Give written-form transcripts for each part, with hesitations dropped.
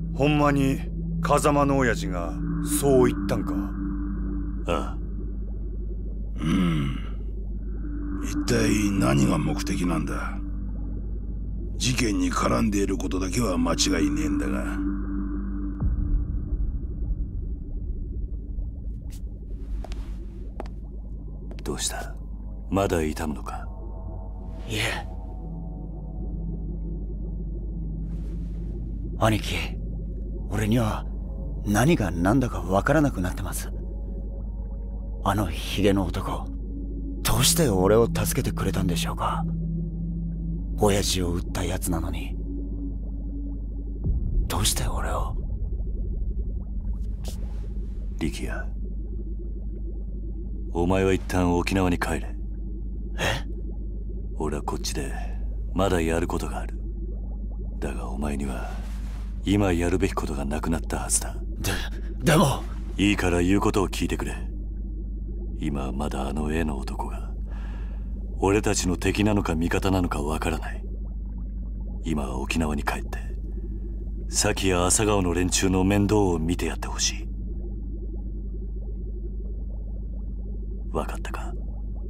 ほんまに風間の親父がそう言ったんか？ ああ。 一体何が目的なんだ？事件に絡んでいることだけは間違いねえんだが。 どうした？まだ痛むのか？ いえ。兄貴、俺には何が何だか分からなくなってます。あのヒゲの男、どうして俺を助けてくれたんでしょうか？親父を撃ったやつなのに、どうして俺を。 力也、お前は一旦沖縄に帰れ。 え？ 俺はこっちでまだやることがある。だがお前には今やるべきことがなくなったはずだ。 でも。 いいから言うことを聞いてくれ。今はまだあの絵の男が俺たちの敵なのか味方なのかわからない。今は沖縄に帰って崎や朝顔の連中の面倒を見てやってほしい。わかったか？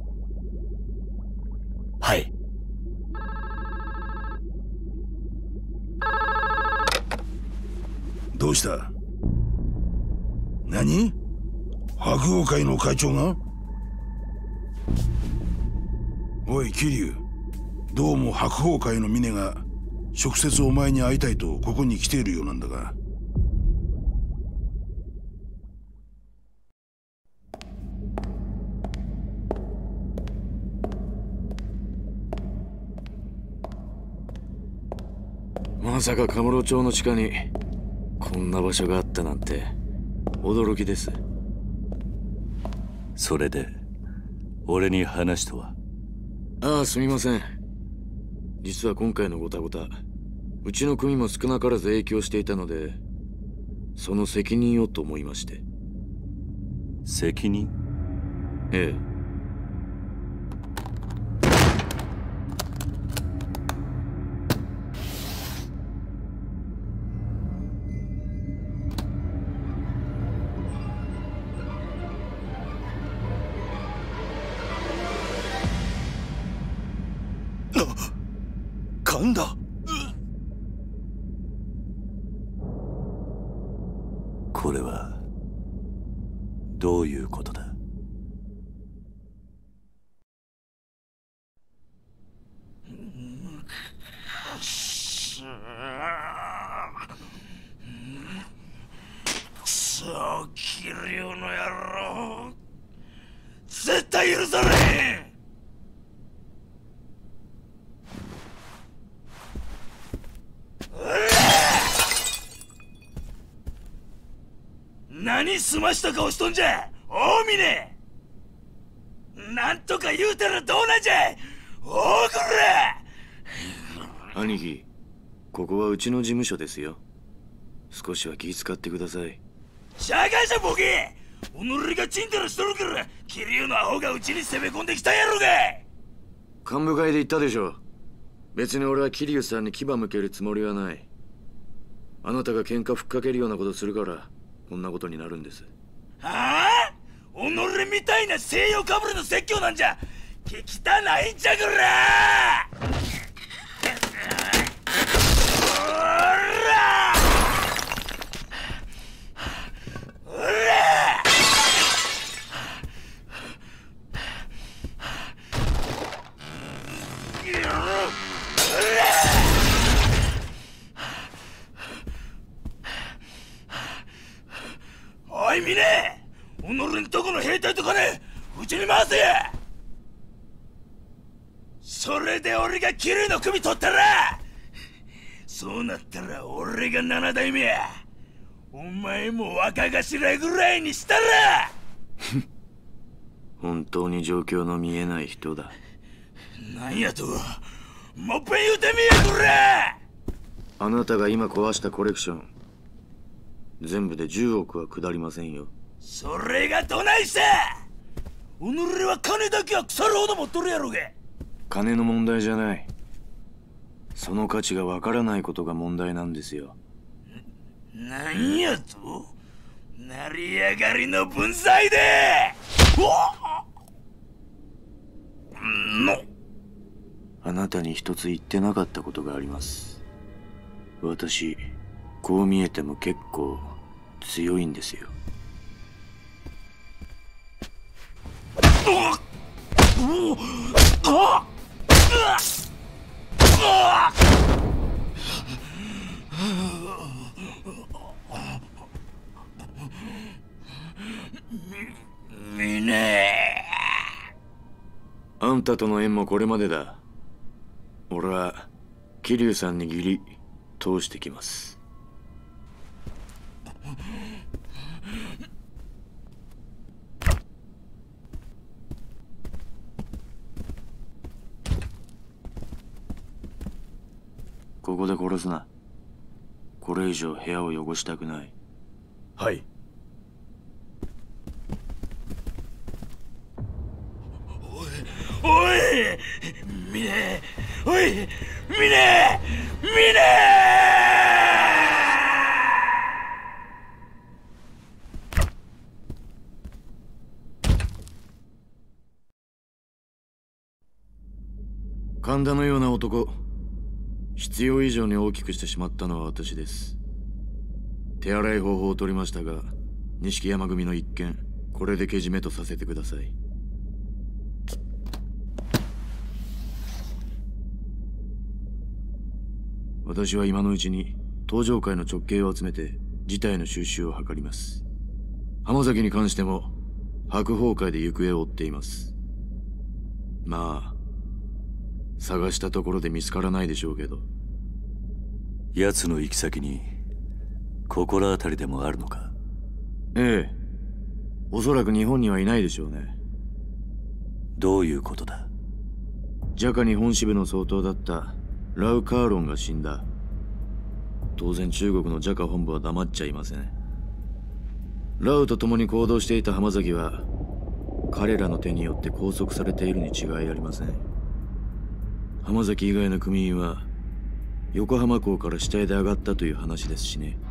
はい。 どうした？何？白鵬会の会長が？おい桐生、どうも白鵬会の峰が直接お前に会いたいとここに来ているようなんだが。 まさかカムロ町の地下にこんな場所があったなんて驚きです。 それで俺に話とは？ ああ、すみません。実は今回のごたごた、うちの組も少なからず影響していたので、その責任をと思いまして。 責任？ ええ。 神田。 これはどういうことだ？ くそ、桐生の野郎、絶対許さねえ。何すました顔しとんじゃ、大峰。なんとか言うたらどうなんじゃ、大黒。 兄貴、ここはうちの事務所ですよ。少しは気遣ってください。 しゃがんじゃボケ。己がチンタラしとるから桐生のアホがうちに攻め込んできたやろがい。 幹部会で言ったでしょ。別に俺は桐生さんに牙向けるつもりはない。あなたが喧嘩ふっかけるようなことするからこんなことになるんです。 はあ？己みたいな西洋かぶれの説教なんじゃ聞きたないんじゃこら。おい峰、己んとこの兵隊と金うちに回せや。それで俺が桐生の首取ったら、そうなったら俺が7代目や。お前も若頭ぐらいにしたら。 本当に状況の見えない人だ。 なんやと、もっぺん言うてみやこら。 あなたが今壊したコレクション、全部で10億は下りませんよ。 それがどないした。己は金だけは腐るほど持っとるやろが。 金の問題じゃない。その価値がわからないことが問題なんですよ。 なんやと？成り上がりの分際であなたに一つ言ってなかったことがあります。私、こう見えても結構強いんですよ。 みねあんたとの縁もこれまでだ。俺は桐生さんに義理通してきます。ここで殺すな。これ以上部屋を汚したくない。 はい。 おいみねおいみねみね神田のような男、必要以上に大きくしてしまったのは私です。手洗い方法を取りましたが、錦山組の一件、これでけじめとさせてください。私は今のうちに東上会の直系を集めて事態の収拾を図ります。浜崎に関しても白鵬会で行方を追っています。まあ探したところで見つからないでしょうけど。 奴の行き先に心当たりでもあるのか？ ええ、おそらく日本にはいないでしょうね。 どういうことだ？ ジャカ日本支部の総統だったラウ・カーロンが死んだ。当然中国のジャカ本部は黙っちゃいません。ラウと共に行動していた浜崎は彼らの手によって拘束されているに違いありません。浜崎以外の組員は横浜港から死体で上がったという話ですしね。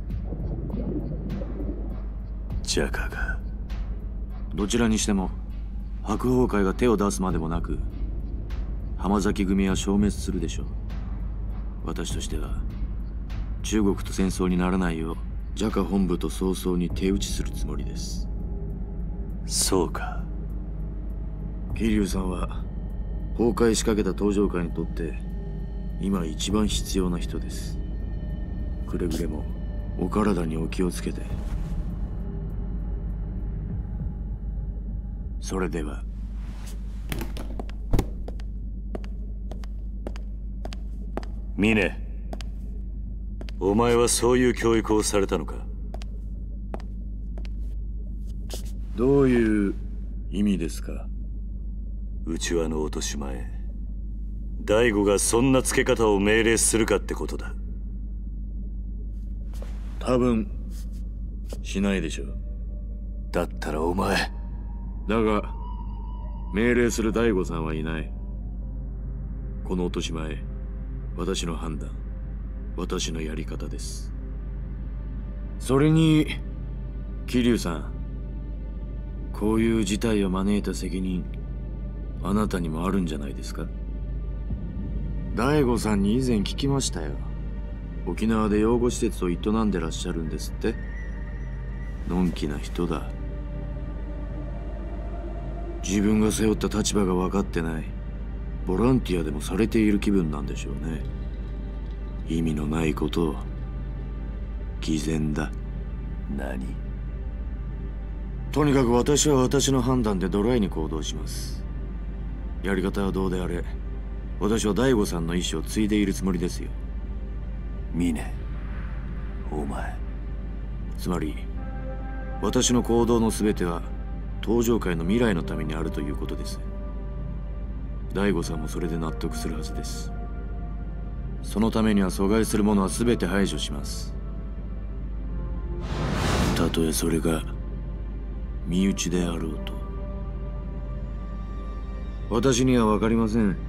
ジャカが。 どちらにしても白鵬会が手を出すまでもなく浜崎組は消滅するでしょう。私としては中国と戦争にならないようジャカ本部と早々に手打ちするつもりです。 そうか。 桐生さんは崩壊しかけた東上会にとって今一番必要な人です。くれぐれもお体にお気をつけて。それでは。 峰、お前はそういう教育をされたのか？ どういう意味ですか？ 内輪の落とし前、大悟がそんな付け方を命令するかってことだ。 多分しないでしょう。 だったらお前。 だが命令する大悟さんはいない。この落とし前、私の判断、私のやり方です。それに桐生さん、こういう事態を招いた責任あなたにもあるんじゃないですか？大悟さんに以前聞きましたよ。沖縄で養護施設を営んでらっしゃるんですって。のんきな人だ。自分が背負った立場が分かってない。ボランティアでもされている気分なんでしょうね。意味のないことを。偽善だ。 何？ とにかく私は私の判断でドライに行動します。やり方はどうであれ、私は大悟さんの意思を継いでいるつもりですよ。 峰、お前。 つまり私の行動の全ては東上会の未来のためにあるということです。大悟さんもそれで納得するはずです。そのためには阻害するものは全て排除します。たとえそれが身内であろうと。私には分かりません。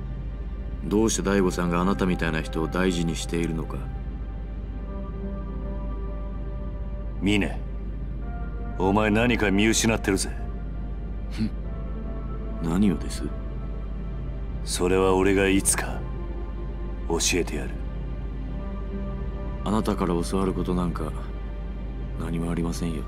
どうして大悟さんがあなたみたいな人を大事にしているのか。 峰、お前何か見失ってるぜ。 何をです？ それは俺がいつか教えてやる。 あなたから教わることなんか何もありませんよ。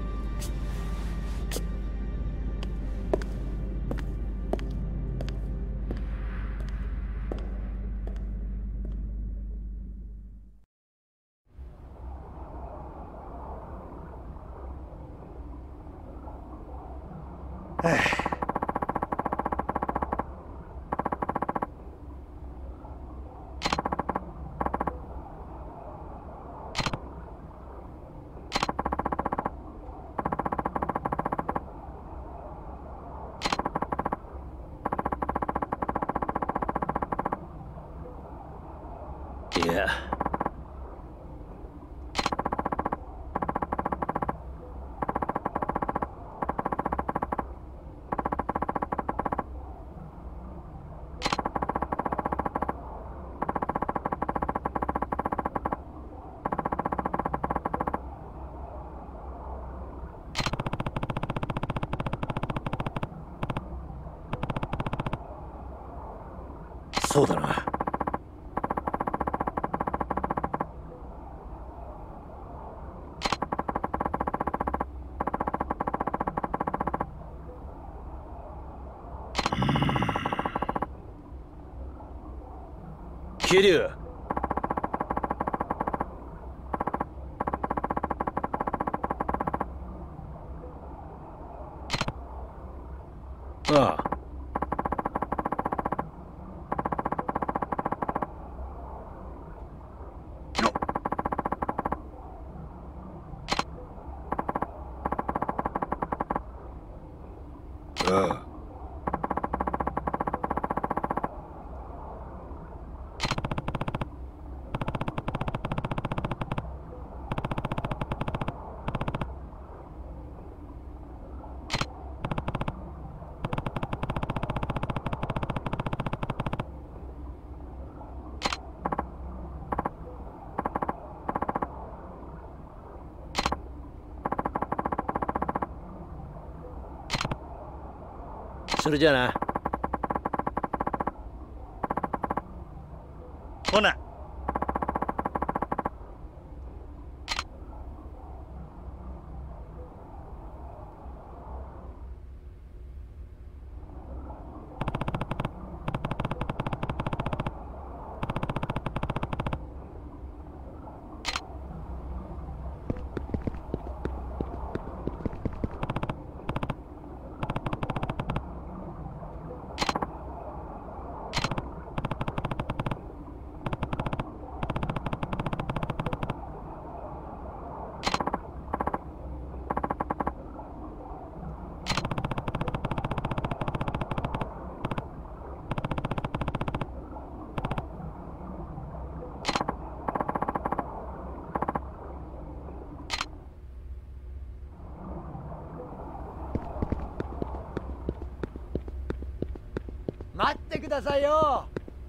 いや、そうだな。桐生、ああ、ああ、それじゃあな。 ほな。 待ってくださいよ、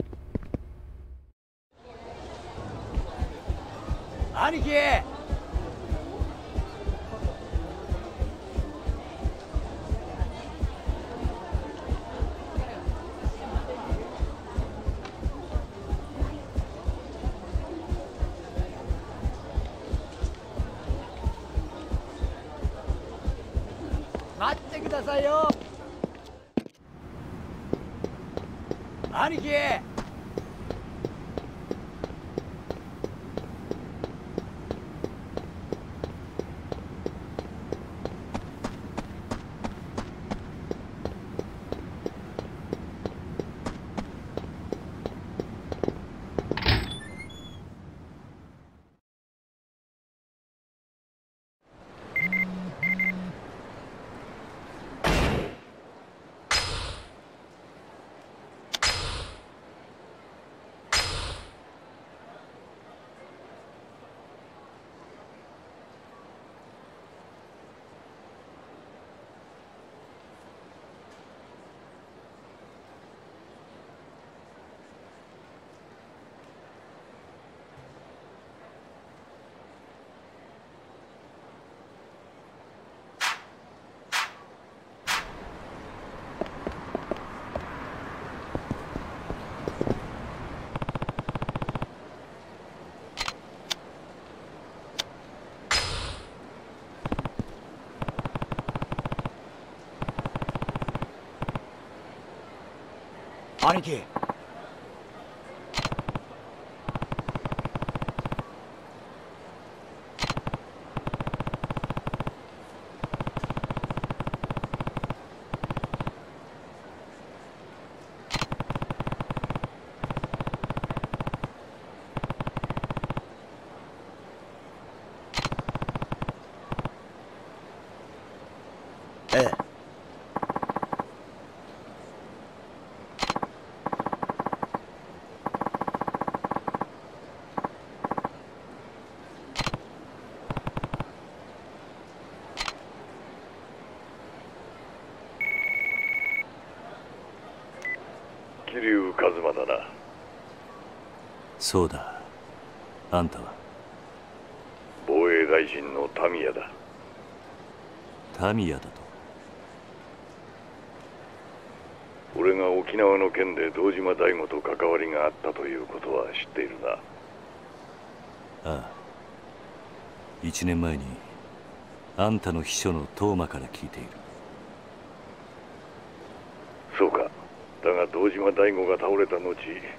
兄貴。待ってくださいよ、兄貴。 兄貴。ええ。 桐生一馬だな。 そうだ。あんたは？ 防衛大臣のタミヤだ。 タミヤだと？ 俺が沖縄の件で堂島大吾と関わりがあったということは知っているな。 ああ。1年前にあんたの秘書の東馬から聞いている。 そうか。だが堂島大吾が倒れた後、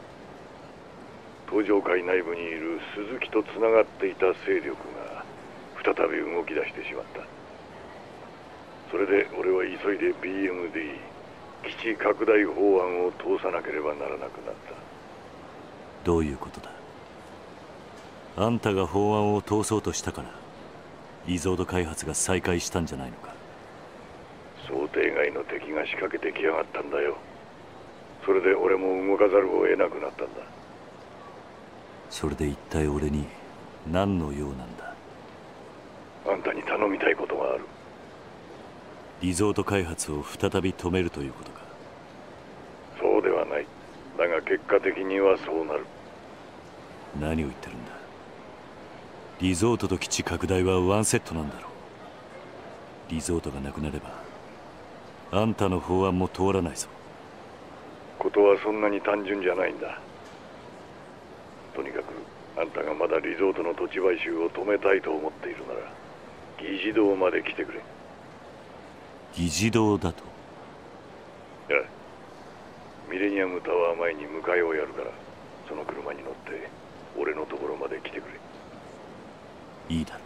東上会内部にいる鈴木とつながっていた勢力が再び動き出してしまった。それで俺は急いで BMD 基地拡大法案を通さなければならなくなった。 どういうことだ？あんたが法案を通そうとしたからリゾート開発が再開したんじゃないのか？ 想定外の敵が仕掛けてきやがったんだよ。それで俺も動かざるを得なくなったんだ。 それで一体俺に何の用なんだ？ あんたに頼みたいことがある。 リゾート開発を再び止めるということか？ そうではない。だが結果的にはそうなる。 何を言ってるんだ？リゾートと基地拡大はワンセットなんだろう。リゾートがなくなればあんたの法案も通らないぞ。 ことはそんなに単純じゃないんだ。とにかくあんたがまだリゾートの土地買収を止めたいと思っているなら議事堂まで来てくれ。 議事堂だと？ いや、ミレニアムタワー前に迎えをやるから、その車に乗って俺のところまで来てくれ。 いいだろ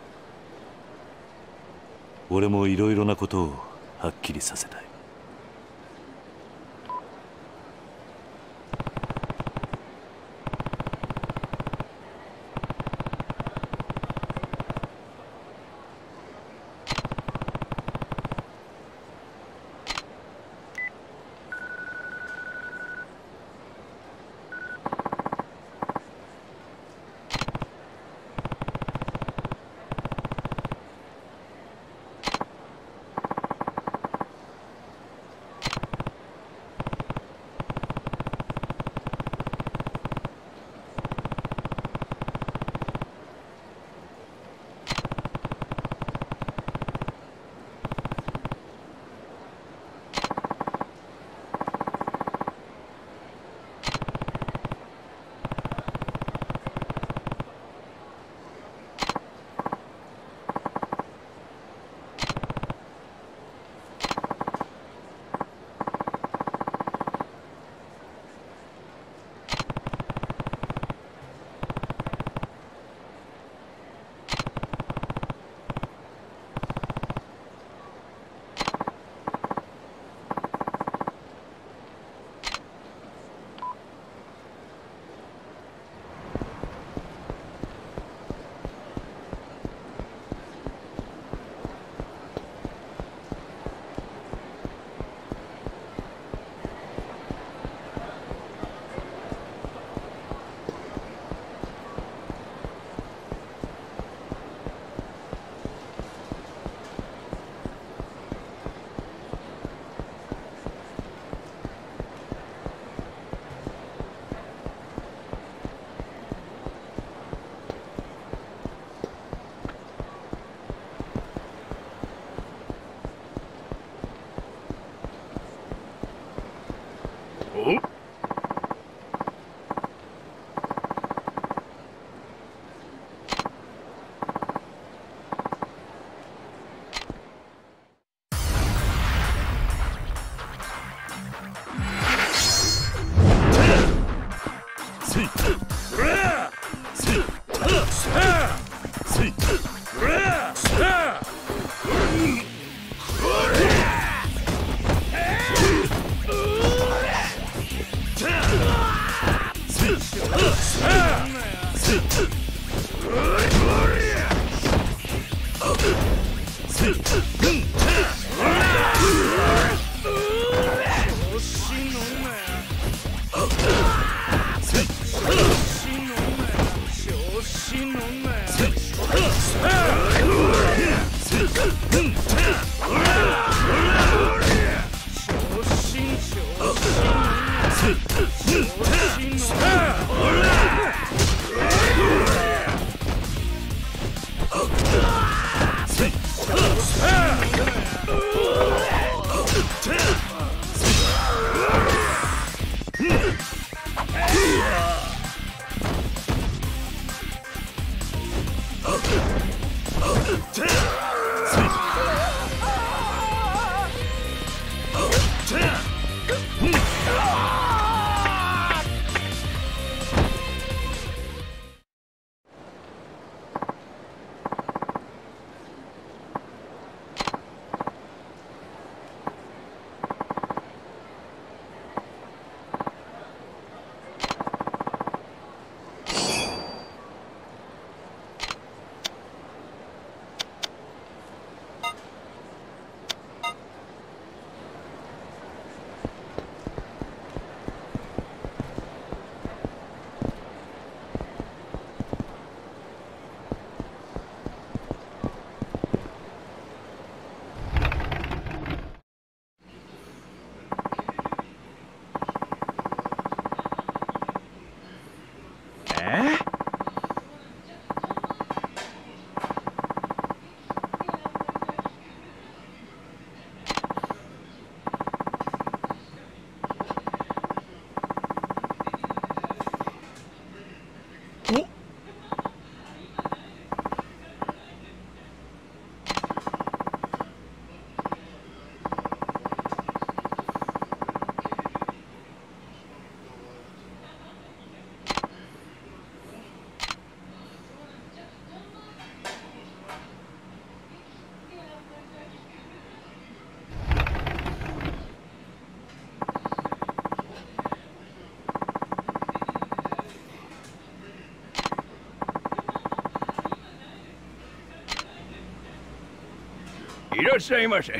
う。俺もいろいろなことをはっきりさせたい。 いらっしゃいませ。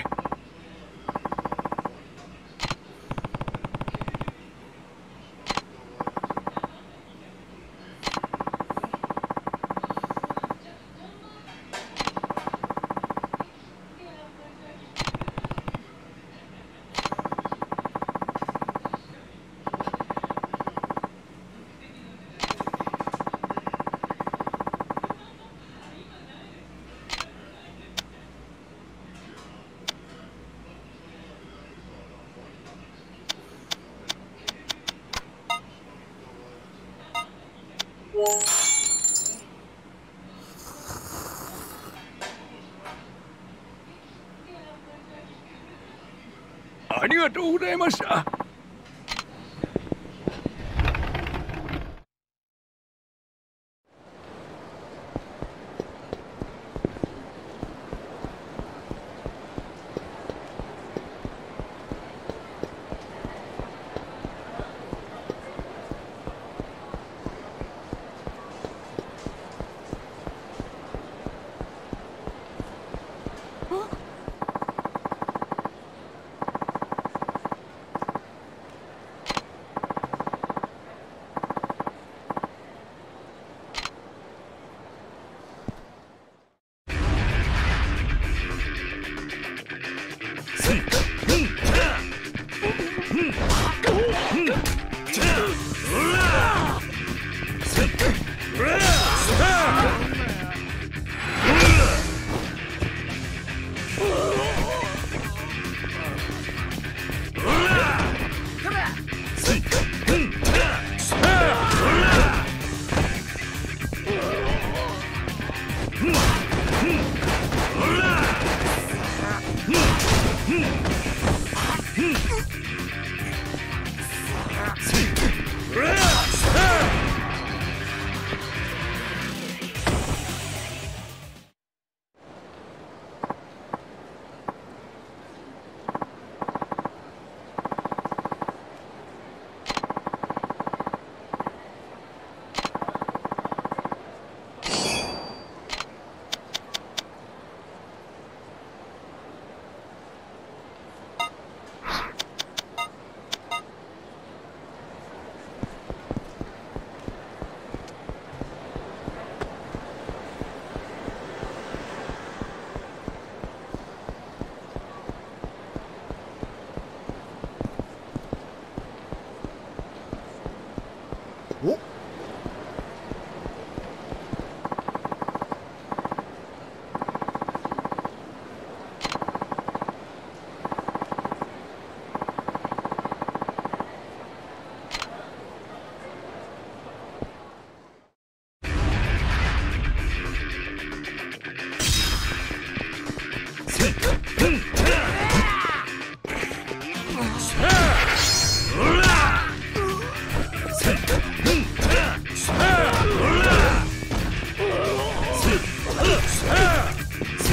ありがとうございました。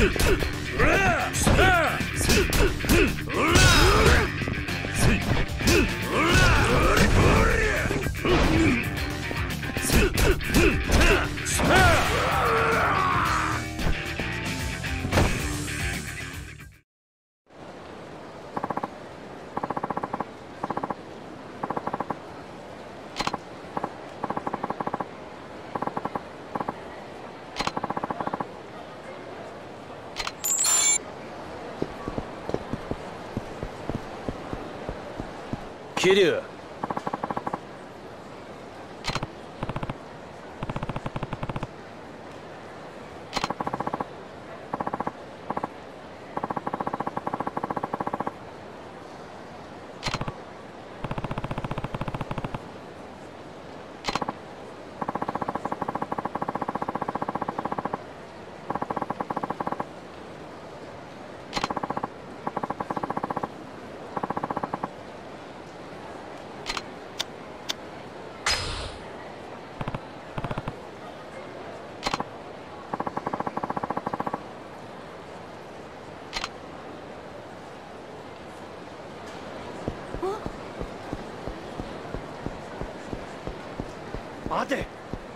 桐生、 待て。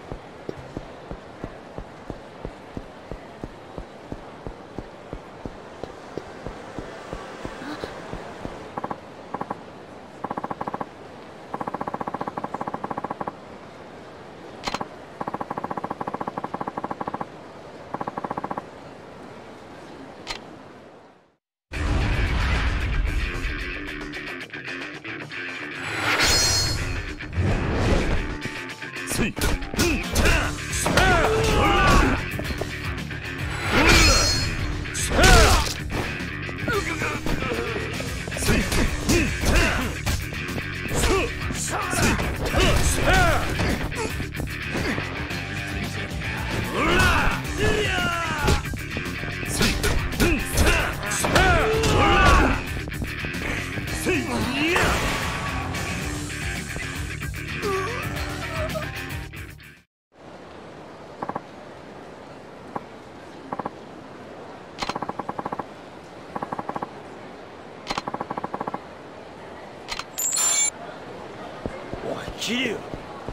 桐生、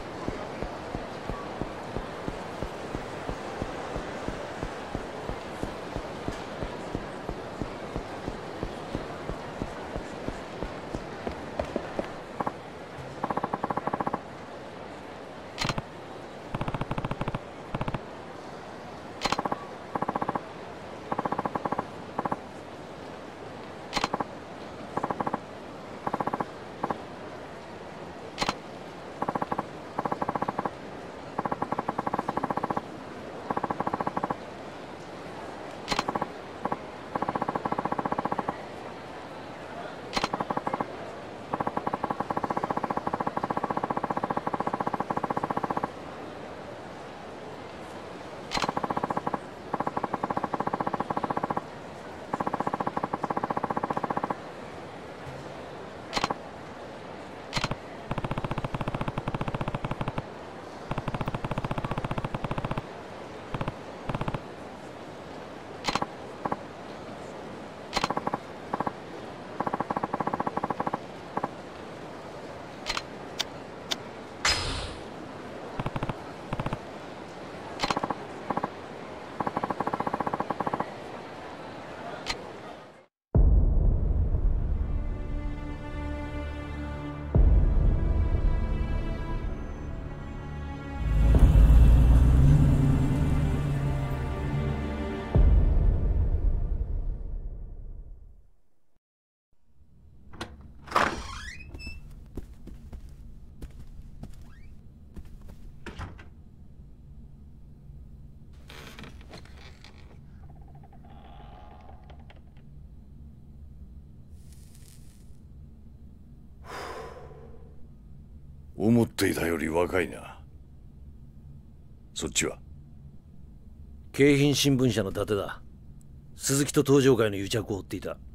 思っていたより若いな。そっちは？ 京浜新聞社の伊達だ。鈴木と東上会の癒着を追っていた。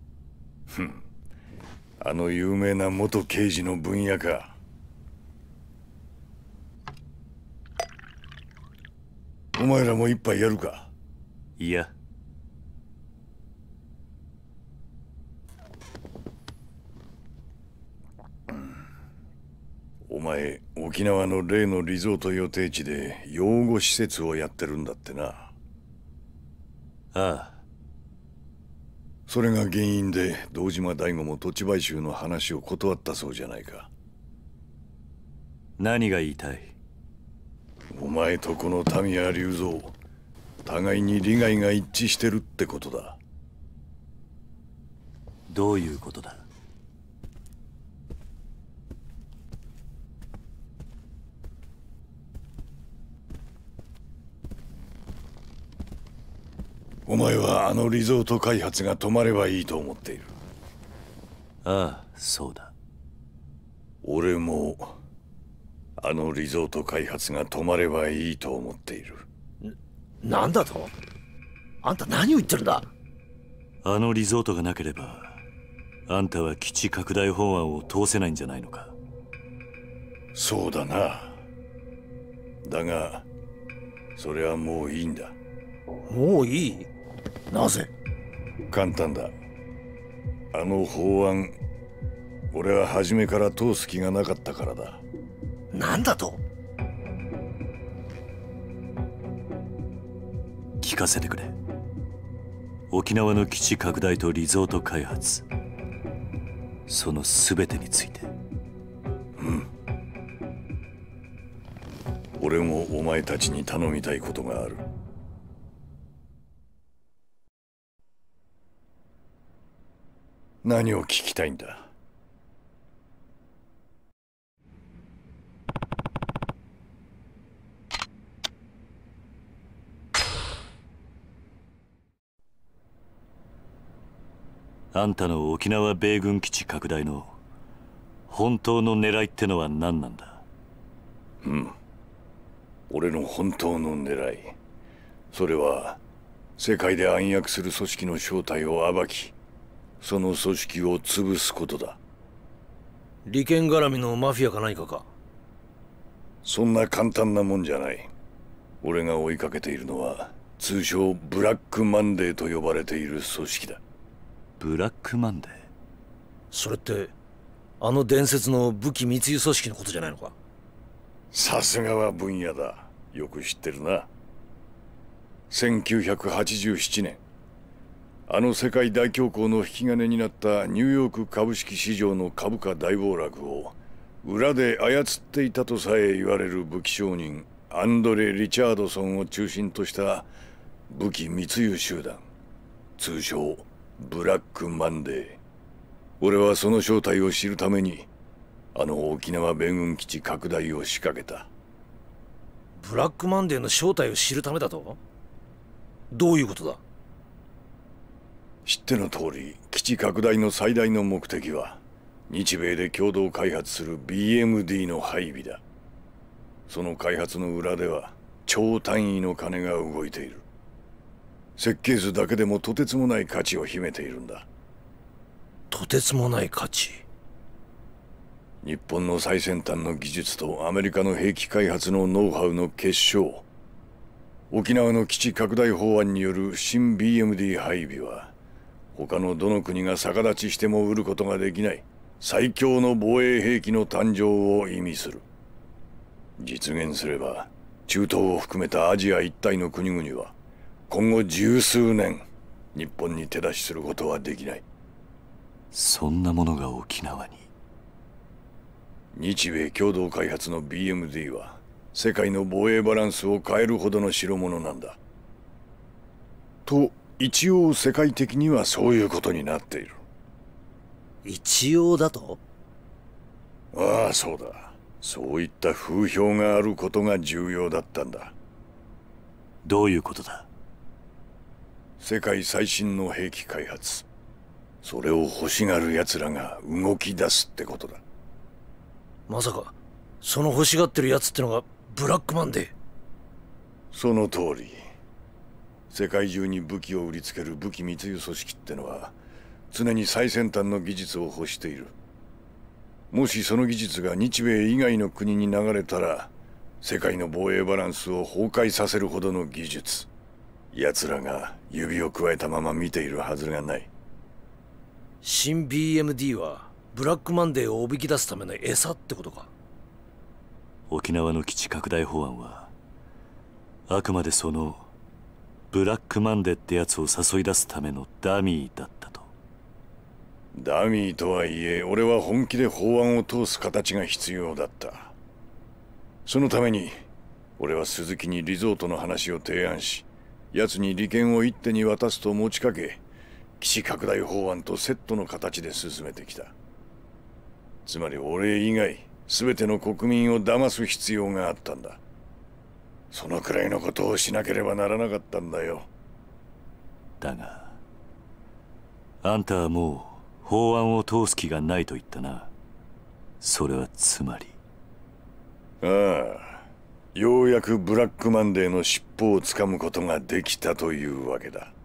あの有名な元刑事の分野か。お前らも一杯やるか？ いや、 前、沖縄の例のリゾート予定地で養護施設をやってるんだってな。 ああ。 それが原因で堂島大吾も土地買収の話を断ったそうじゃないか。 何が言いたい？ お前とこの民谷隆三、互いに利害が一致してるってことだ。 どういうことだ？ お前はあのリゾート開発が止まればいいと思っている。 ああ、そうだ。 俺もあのリゾート開発が止まればいいと思っている。 なんだと？あんた何を言ってるんだ？ あのリゾートがなければあんたは基地拡大法案を通せないんじゃないのか。 そうだな。だがそれはもういいんだ。 もういい？なぜ？ 簡単だ。あの法案、俺は初めから通す気がなかったからだ。 なんだと？ 聞かせてくれ。沖縄の基地拡大とリゾート開発、その全てについて。 俺もお前たちに頼みたいことがある。何を聞きたいんだ？ あんたの沖縄米軍基地拡大の本当の狙いってのは何なんだ？ 俺の本当の狙い、それは世界で暗躍する組織の正体を暴き、その組織を潰すことだ。 利権絡みのマフィアか何かか？ そんな簡単なもんじゃない。俺が追いかけているのは通称ブラックマンデーと呼ばれている組織だ。 ブラックマンデー？ それってあの伝説の武器密輸組織のことじゃないのか？ さすがは分野だ。よく知ってるな。1987年、あの世界大恐慌の引き金になったニューヨーク株式市場の株価大暴落を裏で操っていたとさえ言われる武器商人アンドレ・リチャードソンを中心とした武器密輸集団、通称ブラックマンデー。俺はその正体を知るためにあの沖縄米軍基地拡大を仕掛けた。 ブラックマンデーの正体を知るためだと？どういうことだ？ 知っての通り、基地拡大の最大の目的は日米で共同開発する BMD の配備だ。その開発の裏では超単位の金が動いている。設計図だけでもとてつもない価値を秘めているんだ。 とてつもない価値？ 日本の最先端の技術とアメリカの兵器開発のノウハウの結晶。沖縄の基地拡大法案による新 BMD 配備は他のどの国が逆立ちしても売ることができない最強の防衛兵器の誕生を意味する。実現すれば中東を含めたアジア一帯の国々は今後十数年日本に手出しすることはできない。 そんなものが沖縄に？ 日米共同開発の BMD は世界の防衛バランスを変えるほどの代物なんだ。と一応世界的にはそういうことになっている。 一応だと？ ああ、そうだ。そういった風評があることが重要だったんだ。 どういうことだ？ 世界最新の兵器開発、それを欲しがる奴らが動き出すってことだ。 まさかその欲しがってるやつってのがブラックマンデー？ その通り。世界中に武器を売りつける武器密輸組織ってのは常に最先端の技術を欲している。もしその技術が日米以外の国に流れたら世界の防衛バランスを崩壊させるほどの技術、奴らが指を加えたまま見ているはずがない。 新 BMD はブラックマンデーをおびき出すための餌ってことか？ 沖縄の基地拡大法案はあくまでそのブラックマンデーってやつを誘い出すためのダミーだったと。 ダミーとはいえ俺は本気で法案を通す形が必要だった。そのために俺は鈴木にリゾートの話を提案し、奴に利権を一手に渡すと持ちかけ、基地拡大法案とセットの形で進めてきた。つまり俺以外全ての国民を騙す必要があったんだ。そのくらいのことをしなければならなかったんだよ。 だがあんたはもう法案を通す気がないと言ったな。それはつまり。 ああ、ようやくブラックマンデーの尻尾をつかむことができたというわけだ。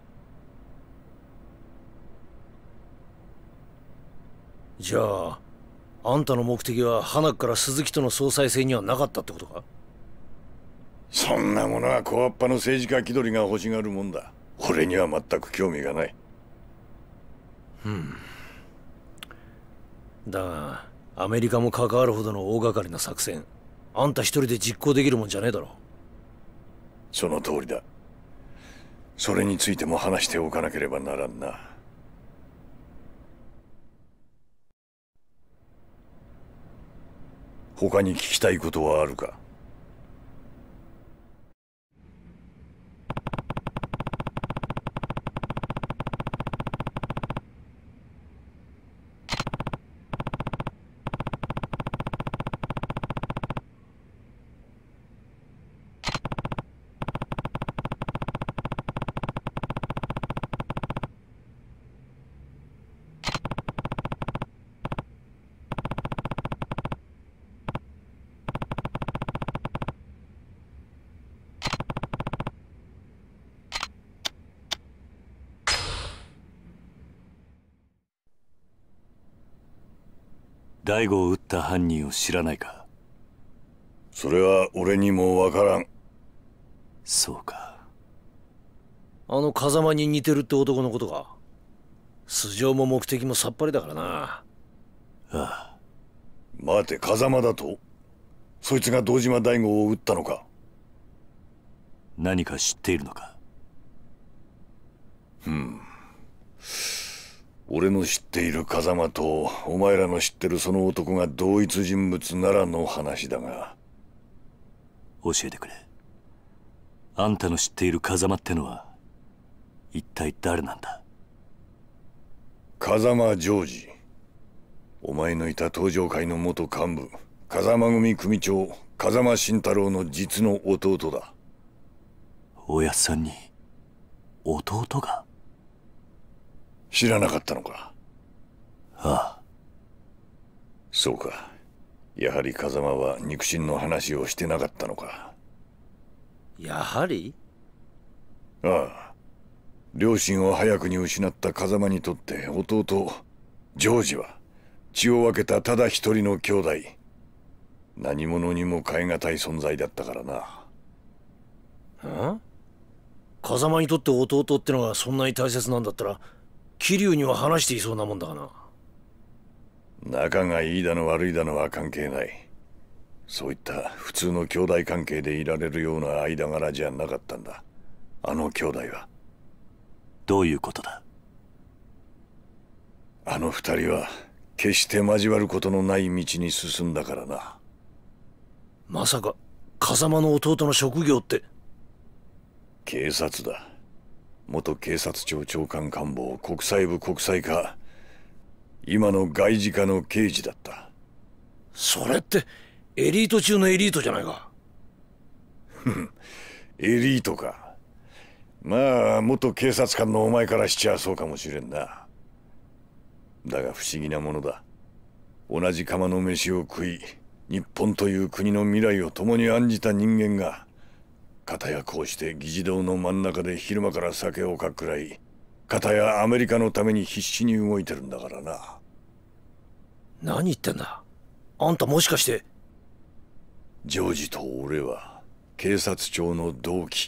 じゃああんたの目的は花から鈴木との総裁選にはなかったってことか？ そんなものは小っぱの政治家気取りが欲しがるもんだ。俺には全く興味がない。 だがアメリカも関わるほどの大掛かりな作戦、あんた一人で実行できるもんじゃねえだろ。 その通りだ。それについても話しておかなければならんな。他に聞きたいことはあるか？ 大悟を撃った犯人を知らないか？ それは俺にもわからん。 そうか。 あの風間に似てるって男のことか。素性も目的もさっぱりだからな。 ああ。 待て、風間だと？そいつが堂島大吾を撃ったのか？ 何か知っているのか？ 俺の知っている風間とお前らの知ってるその男が同一人物ならの話だが。 教えてくれ。あんたの知っている風間ってのは一体誰なんだ？ 風間ジョージ。お前のいた東上会の元幹部、風間組組長風間慎太郎の実の弟だ。 おやっさんに弟が？ 知らなかったのか？ ああ。 そうか。やはり風間は肉親の話をしてなかったのか。 やはり？ ああ。両親を早くに失った風間にとって弟ジョージは血を分けたただ一人の兄弟。何者にも代え難い存在だったからな。 風間にとって弟ってのがそんなに大切なんだったら桐生には話していそうなもんだがな。 仲がいいだの悪いだのは関係ない。そういった普通の兄弟関係でいられるような間柄じゃなかったんだ、あの兄弟は。 どういうことだ？ あの二人は決して交わることのない道に進んだからな。 まさか風間の弟の職業って？ 警察だ。元警察庁長官官房国際部国際課、今の外事課の刑事だった。 それってエリート中のエリートじゃないか。 エリートか。まあ元警察官のお前からしちゃそうかもしれんな。だが不思議なものだ。同じ釜の飯を食い、日本という国の未来を共に案じた人間が、片やこうして議事堂の真ん中で昼間から酒をかっくらい、片やアメリカのために必死に動いてるんだからな。 何言ってんだ？あんたもしかして。 ジョージと俺は警察庁の同期。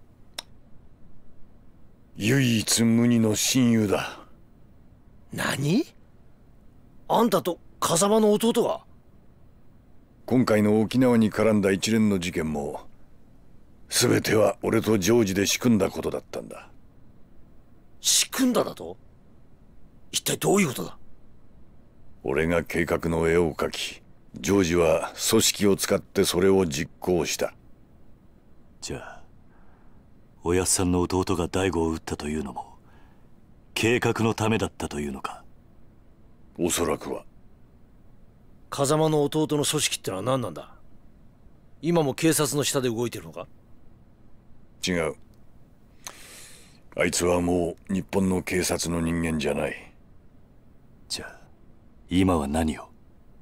唯一無二の親友だ。 何？あんたと風間の弟が？ 今回の沖縄に絡んだ一連の事件も全ては俺とジョージで仕組んだことだったんだ。 仕組んだだと？一体どういうことだ？ 俺が計画の絵を描き、ジョージは組織を使ってそれを実行した。 じゃあおやっさんの弟が大悟を撃ったというのも計画のためだったというのか？ おそらくは。 風間の弟の組織ってのは何なんだ？今も警察の下で動いてるのか？ 違う。あいつはもう日本の警察の人間じゃない。 じゃあ今は何を？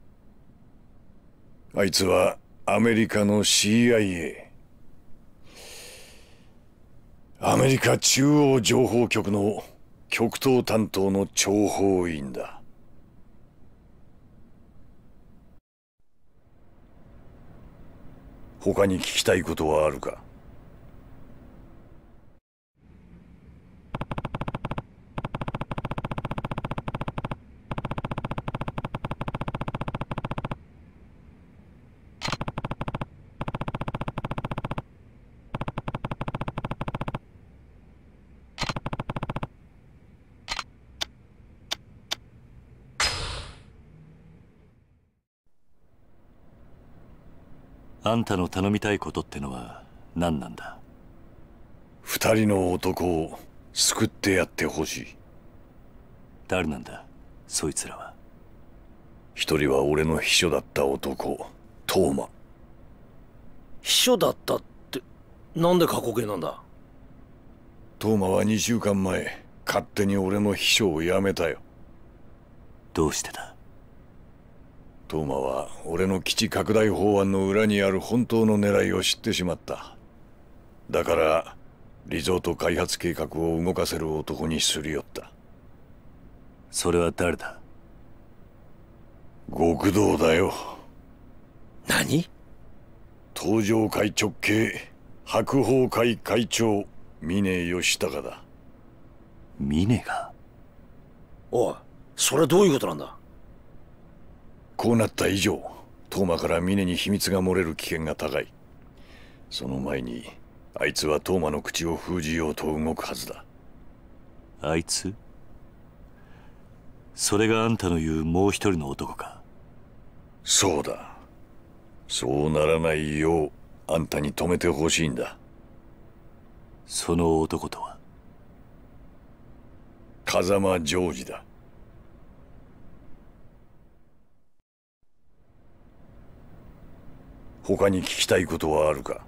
あいつはアメリカの CIA、 アメリカ中央情報局の極東担当の諜報員だ。他に聞きたいことはあるか？ あんたの頼みたいことってのは何なんだ？ 二人の男を救ってやってほしい。 誰なんだそいつらは？ 一人は俺の秘書だった男、トーマ。 秘書だったってなんで過去形なんだ？ トーマは2週間前勝手に俺の秘書を辞めたよ。 どうしてだ？ トーマは俺の基地拡大法案の裏にある本当の狙いを知ってしまった。だからリゾート開発計画を動かせる男にすり寄った。 それは誰だ？ 極道だよ。 何？ 東上会直系白鵬会会長峰義孝だ。 峰が？ おい、それはどういうことなんだ？ こうなった以上、トーマから峰に秘密が漏れる危険が高い。その前にあいつはトーマの口を封じようと動くはずだ。 あいつ？それがあんたの言うもう一人の男か？ そうだ。そうならないようあんたに止めてほしいんだ。 その男とは？ 風間ジョージだ。他に聞きたいことはあるか？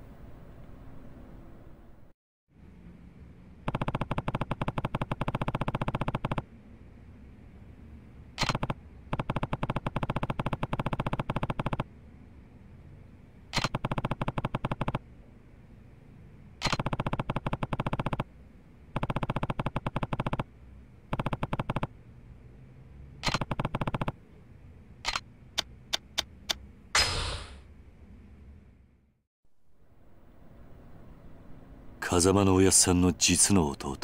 風間のおやっさんの実の弟。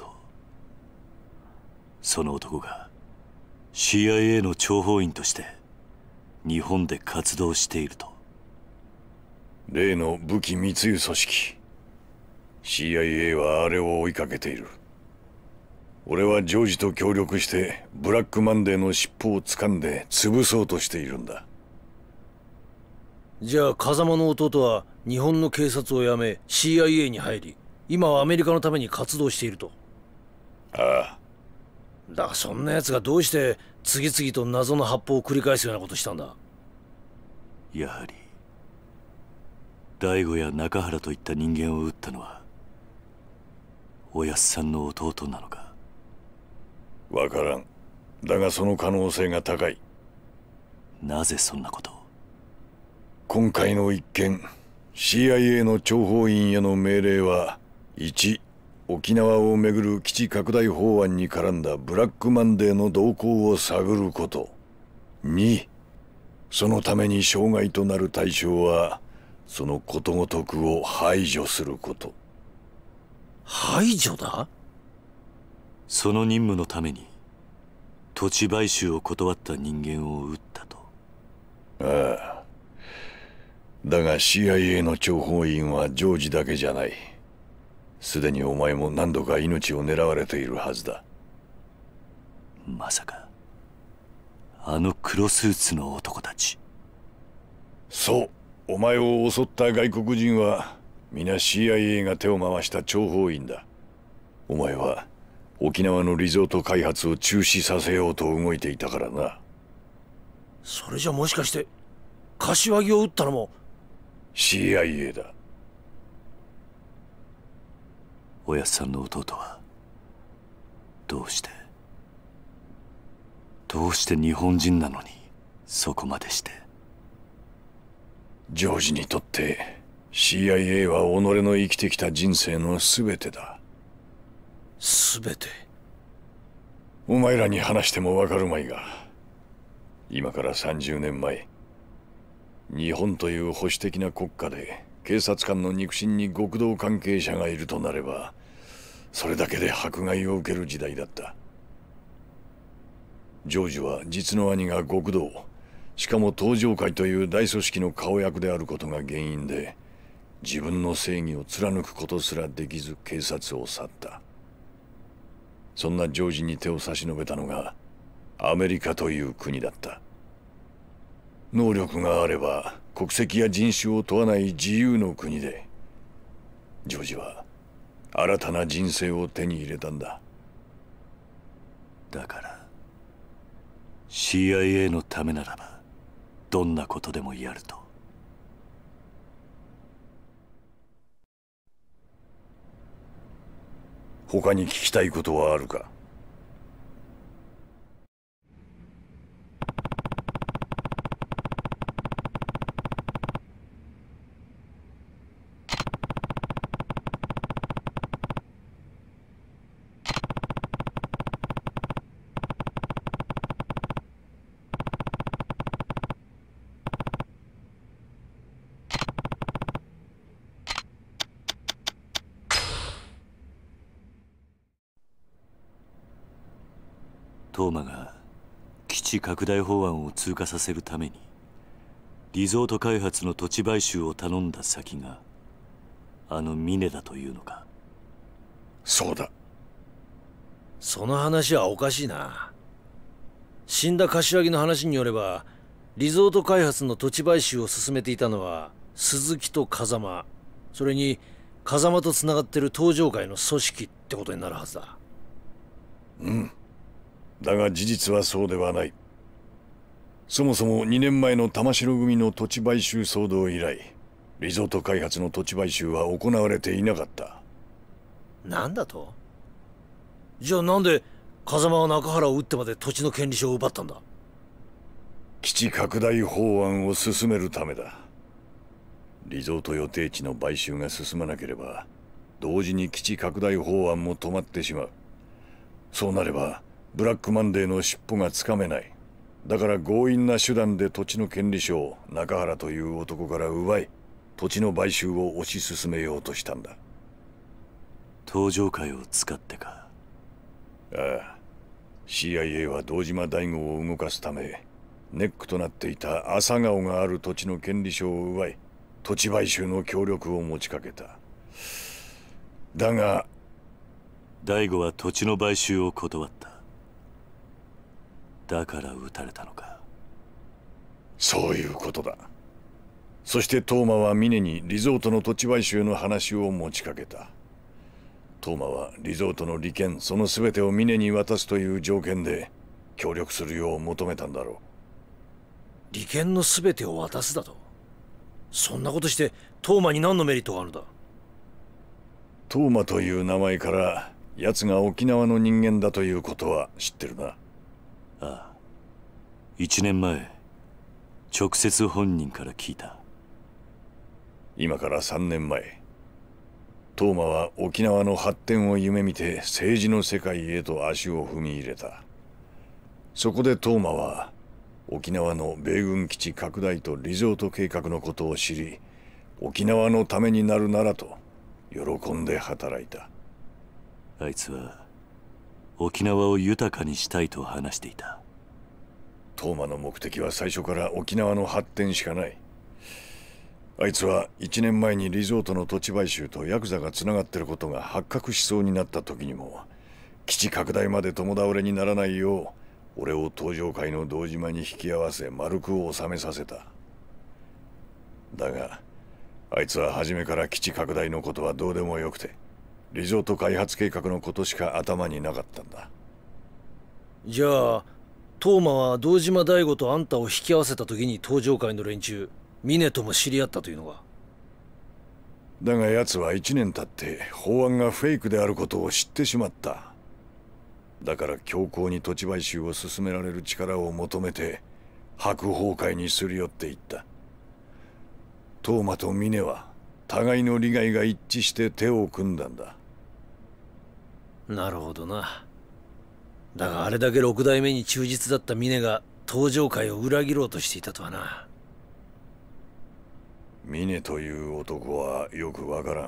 その男が CIA の諜報員として日本で活動していると？ 例の武器密輸組織 CIA はあれを追いかけている。俺はジョージと協力してブラックマンデーの尻尾を掴んで潰そうとしているんだ。 じゃあ風間の弟は日本の警察を辞め CIA に入り、今はアメリカのために活動していると？ ああ。 だがそんな奴がどうして次々と謎の発砲を繰り返すようなことしたんだ？ やはり大悟や中原といった人間を撃ったのはおやっさんの弟なのか？ わからん。だがその可能性が高い。 なぜそんなことを？ 今回の一件 CIA の諜報員への命令は1、沖縄をめぐる基地拡大法案に絡んだブラックマンデーの動向を探ること。2、そのために障害となる対象はそのことごとくを排除すること。 排除だ？ その任務のために土地買収を断った人間を撃ったと？ ああ。 だが CIA の諜報員はジョージだけじゃない。すでにお前も何度か命を狙われているはずだ。 まさかあの黒スーツの男たち。 そう、お前を襲った外国人は皆 CIA が手を回した諜報員だ。お前は沖縄のリゾート開発を中止させようと動いていたからな。 それじゃもしかして柏木を撃ったのも CIA だ。 おやっさんの弟はどうして日本人なのにそこまでして。 ジョージにとって CIA は己の生きてきた人生の全てだ。 全て？ お前らに話してもわかるまいが、今から30年前、日本という保守的な国家で警察官の肉親に極道関係者がいるとなれば、それだけで迫害を受ける時代だった。ジョージは実の兄が極道、しかも東上会という大組織の顔役であることが原因で、自分の正義を貫くことすらできず警察を去った。そんなジョージに手を差し伸べたのがアメリカという国だった。能力があれば国籍や人種を問わない自由の国で、ジョージは新たな人生を手に入れたんだ。 だからCIA のためならばどんなことでもやると。 他に聞きたいことはあるか？ トーマが基地拡大法案を通過させるためにリゾート開発の土地買収を頼んだ先があの峰だというのか？ そうだ。 その話はおかしいな。死んだ柏木の話によれば、リゾート開発の土地買収を進めていたのは鈴木と風間、それに風間とつながってる東上会の組織ってことになるはずだ。 うん。だが事実はそうではない。そもそも2年前の玉城組の土地買収騒動以来、リゾート開発の土地買収は行われていなかった。 なんだと？じゃあなんで風間は中原を撃ってまで土地の権利書を奪ったんだ？ 基地拡大法案を進めるためだ。リゾート予定地の買収が進まなければ、同時に基地拡大法案も止まってしまう。そうなればブラックマンデーの尻尾がつかめない。だから強引な手段で土地の権利書を中原という男から奪い、土地の買収を推し進めようとしたんだ。 東上会を使ってか？ ああ。CIA は堂島大吾を動かすため、ネックとなっていた朝顔がある土地の権利書を奪い、土地買収の協力を持ちかけた。だが大吾は土地の買収を断った。だから撃たれたのか？ そういうことだ。そしてトーマは峰にリゾートの土地買収の話を持ちかけた。トーマはリゾートの利権その全てを峰に渡すという条件で協力するよう求めたんだろう。 利権の全てを渡すだと？そんなことしてトーマに何のメリットがあるんだ？ トーマという名前から奴が沖縄の人間だということは知ってるな。 ああ、1年前直接本人から聞いた。 今から3年前、トーマは沖縄の発展を夢見て政治の世界へと足を踏み入れた。そこでトーマは沖縄の米軍基地拡大とリゾート計画のことを知り、沖縄のためになるならと喜んで働いた。 あいつは沖縄を豊かにしたいと話していた。 トーマの目的は最初から沖縄の発展しかない。 あいつは1年前にリゾートの土地買収とヤクザがつながってることが発覚しそうになった時にも基地拡大まで共倒れにならないよう俺を東上界の堂島に引き合わせ丸く収めさせた。だがあいつは初めから基地拡大のことはどうでもよくてリゾート開発計画のことしか頭になかったんだ。 じゃあ東馬は堂島大吾とあんたを引き合わせた時に東上界の連中峰とも知り合ったというのか。 だが奴は1年経って法案がフェイクであることを知ってしまった。だから強硬に土地買収を進められる力を求めて白鵬会にすり寄っていった。東馬と峰は互いの利害が一致して手を組んだんだ。 なるほどな。だがあれだけ六代目に忠実だった峰が東上界を裏切ろうとしていたとはな。 峰という男はよくわからん。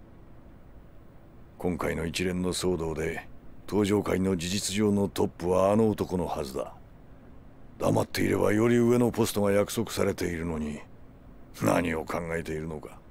今回の一連の騒動で東上界の事実上のトップはあの男のはずだ。黙っていればより上のポストが約束されているのに何を考えているのか。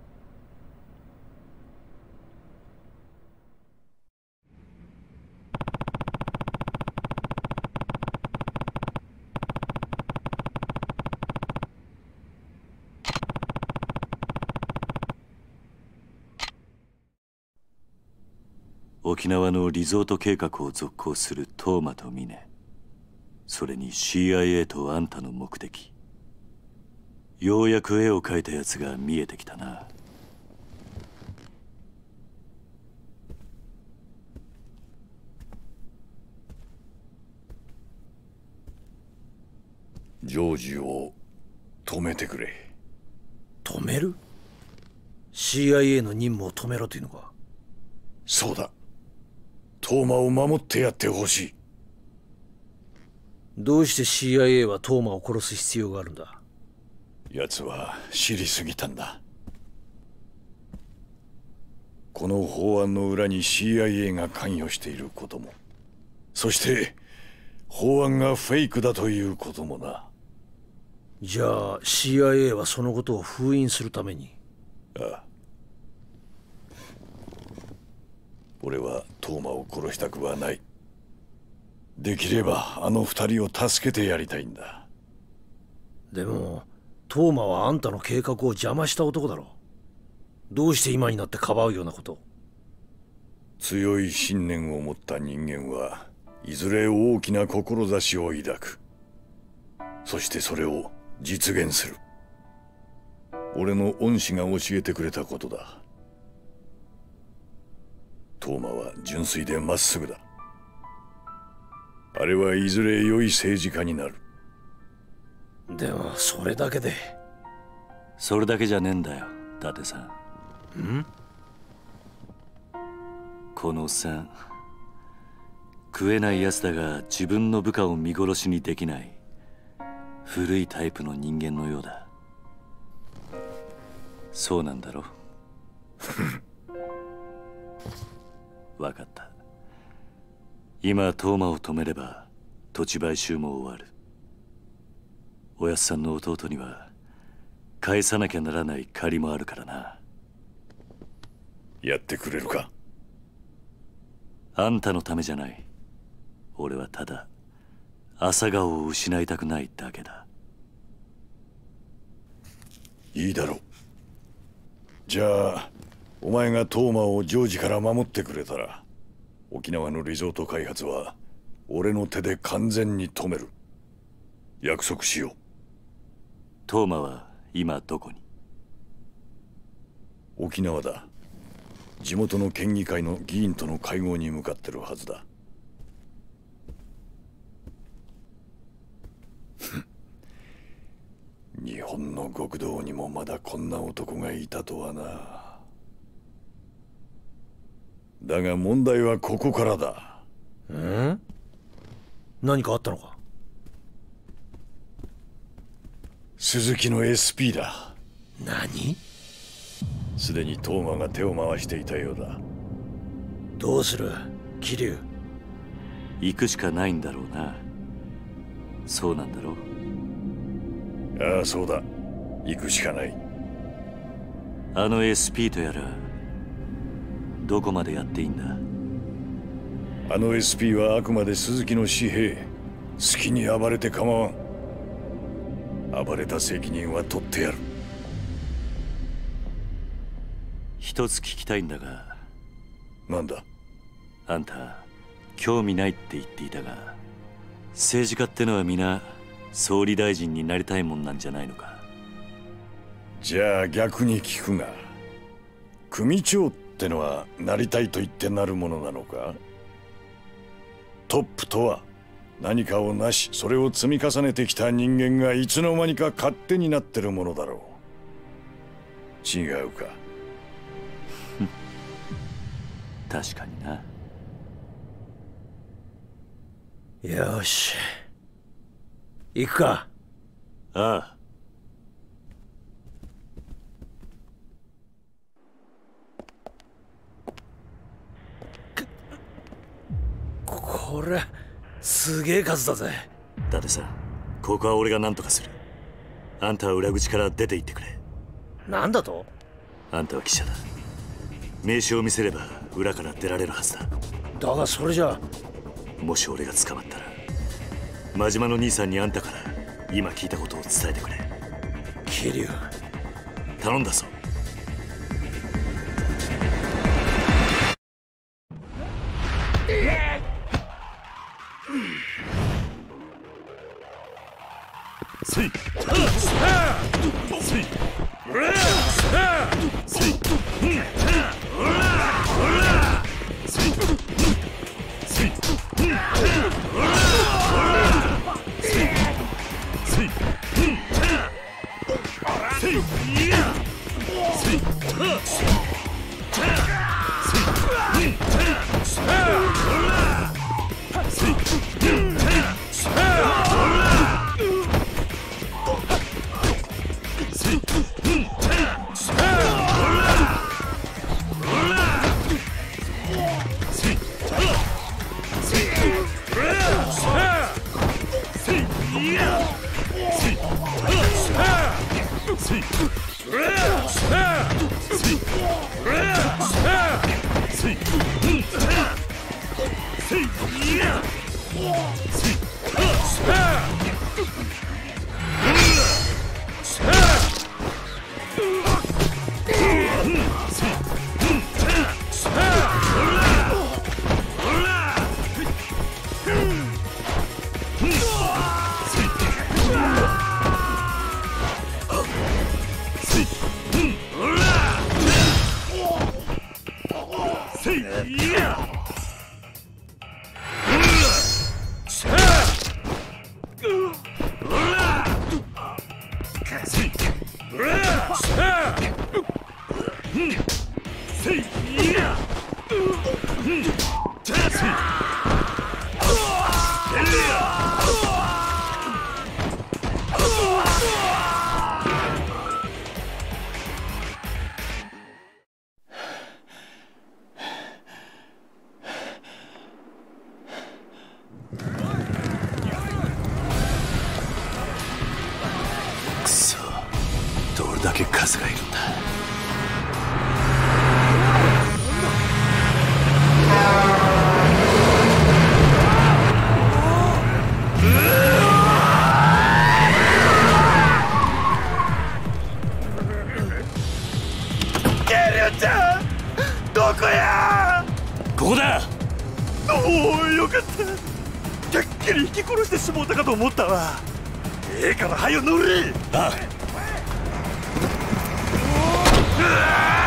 沖縄のリゾート計画を続行する東馬と峰、それに CIA とあんたの目的、ようやく絵を描いたやつが見えてきたな。 ジョージを止めてくれ。 止める？ CIA の任務を止めろというのか。 そうだ。東馬を守ってやってほしい。 どうして CIA は東馬を殺す必要があるんだ。 奴は知りすぎたんだ。この法案の裏に CIA が関与していることも、そして法案がフェイクだということもな。 じゃあ CIA はそのことを封印するために。 ああ。俺は東馬を殺したくはない。できればあの二人を助けてやりたいんだ。 でも東馬はあんたの計画を邪魔した男だろ。どうして今になってかばうようなこと。 強い信念を持った人間はいずれ大きな志を抱く。そしてそれを実現する。俺の恩師が教えてくれたことだ。東馬は純粋でまっすぐだ。あれはいずれ良い政治家になる。 でもそれだけで。 それだけじゃねえんだよ、伊達さん。 ん？ このおっさん、食えないやつだが自分の部下を見殺しにできない古いタイプの人間のようだ。そうなんだろ？分かった。今東馬を止めれば土地買収も終わる。おやっさんの弟には返さなきゃならない借りもあるからな。 やってくれるか？ あんたのためじゃない。俺はただ朝顔を失いたくないだけだ。 いいだろう。じゃあお前が東馬をジョージから守ってくれたら沖縄のリゾート開発は俺の手で完全に止める。約束しよう。 東馬は今どこに？ 沖縄だ。地元の県議会の議員との会合に向かってるはずだ。日本の極道にもまだこんな男がいたとはな。だが問題はここからだ。 何かあったのか？ 鈴木の SP だ。 何？ すでに東馬が手を回していたようだ。 どうする？桐生。 行くしかないんだろうな。そうなんだろう？ ああ、そうだ。行くしかない。 あの SP とやらどこまでやっていいんだ？ あの SP はあくまで鈴木の私兵。好きに暴れて構わん。暴れた責任は取ってやる。 一つ聞きたいんだが。 なんだ？ あんた興味ないって言っていたが、政治家ってのは皆総理大臣になりたいもんなんじゃないのか？ じゃあ逆に聞くが、組長ってのはなりたいと言ってなるものなのか？トップとは何かをなし、それを積み重ねてきた人間がいつの間にか勝手になってるものだろう。違うか？ 確かにな。 よし、行くか。 ああ。 これすげえ数だぜ。 だってさ、ここは俺が何とかする。あんたは裏口から出て行ってくれ。 なんだと？ あんたは記者だ。名刺を見せれば裏から出られるはずだ。 だがそれじゃ、 もし俺が捕まったら真島の兄さんにあんたから今聞いたことを伝えてくれ。 桐生、 頼んだぞ。くそ、どれだけ数がいるんだ。 どこや？ ここだ。 おお、よかった。てっきり引き殺してしもうたかと思ったわ。ええから早よ乗れ。 ああ。